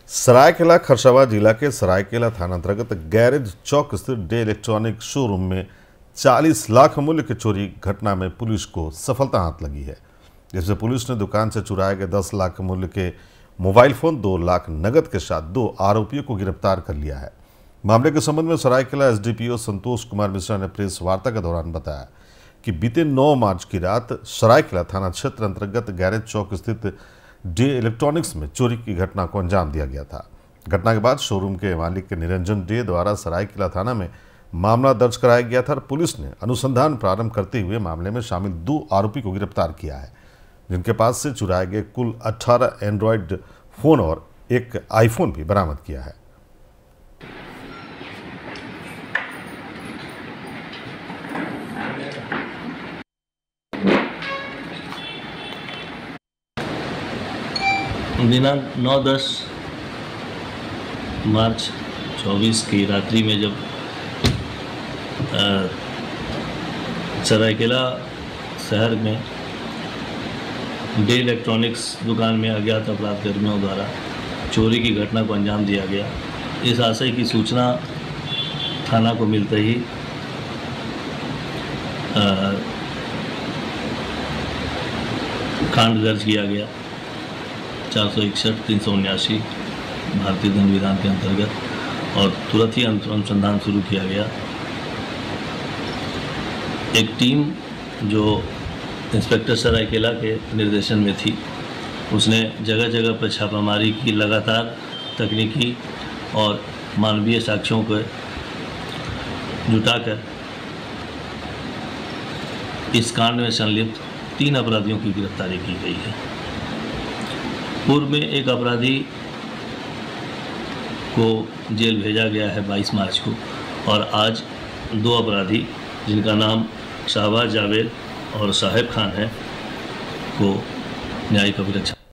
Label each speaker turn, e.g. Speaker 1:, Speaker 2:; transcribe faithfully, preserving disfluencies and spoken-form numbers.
Speaker 1: सरायकेला खरसावां जिला के सरायकेला थाना अंतर्गत गैरेज चौक स्थित डे इलेक्ट्रॉनिक शोरूम में चालीस लाख मूल्य की चोरी घटना में पुलिस को सफलता हाथ लगी है, जिसमें पुलिस ने दुकान से चुराए गए दस लाख मूल्य के मोबाइल फोन, दो लाख नगद के साथ दो आरोपियों को गिरफ्तार कर लिया है। मामले के संबंध में सरायकेला एसडीपीओ संतोष कुमार मिश्रा ने प्रेस वार्ता के दौरान बताया कि बीते नौ मार्च की रात सरायकेला थाना क्षेत्र अंतर्गत गैरेज चौक स्थित डे इलेक्ट्रॉनिक्स में चोरी की घटना को अंजाम दिया गया था। घटना के बाद शोरूम के मालिक के निरंजन डे द्वारा सरायकेला थाना में मामला दर्ज कराया गया था और पुलिस ने अनुसंधान प्रारंभ करते हुए मामले में शामिल दो आरोपी को गिरफ्तार किया है, जिनके पास से चुराए गए कुल अठारह एंड्रॉयड फोन और एक आईफोन भी बरामद किया है।
Speaker 2: दिनांक नौ दस मार्च चौबीस की रात्रि में जब सरायकेला शहर में डे इलेक्ट्रॉनिक्स दुकान में अज्ञात अपराध कर्मियों द्वारा चोरी की घटना को अंजाम दिया गया, इस आशय की सूचना थाना को मिलते ही कांड दर्ज किया गया चार सौ इकसठ तीन सौ उन्यासी भारतीय दंड विधान के अंतर्गत और तुरंत ही अनुसंधान शुरू किया गया। एक टीम जो इंस्पेक्टर सरायकेला के निर्देशन में थी, उसने जगह जगह पर छापामारी की, लगातार तकनीकी और मानवीय साक्ष्यों को जुटाकर इस कांड में संलिप्त तीन अपराधियों की गिरफ्तारी की गई है। पूर्व में एक अपराधी को जेल भेजा गया है बाईस मार्च को, और आज दो अपराधी जिनका नाम शाहबाज जावेद और साहिब खान है को न्यायिक अभिरक्षा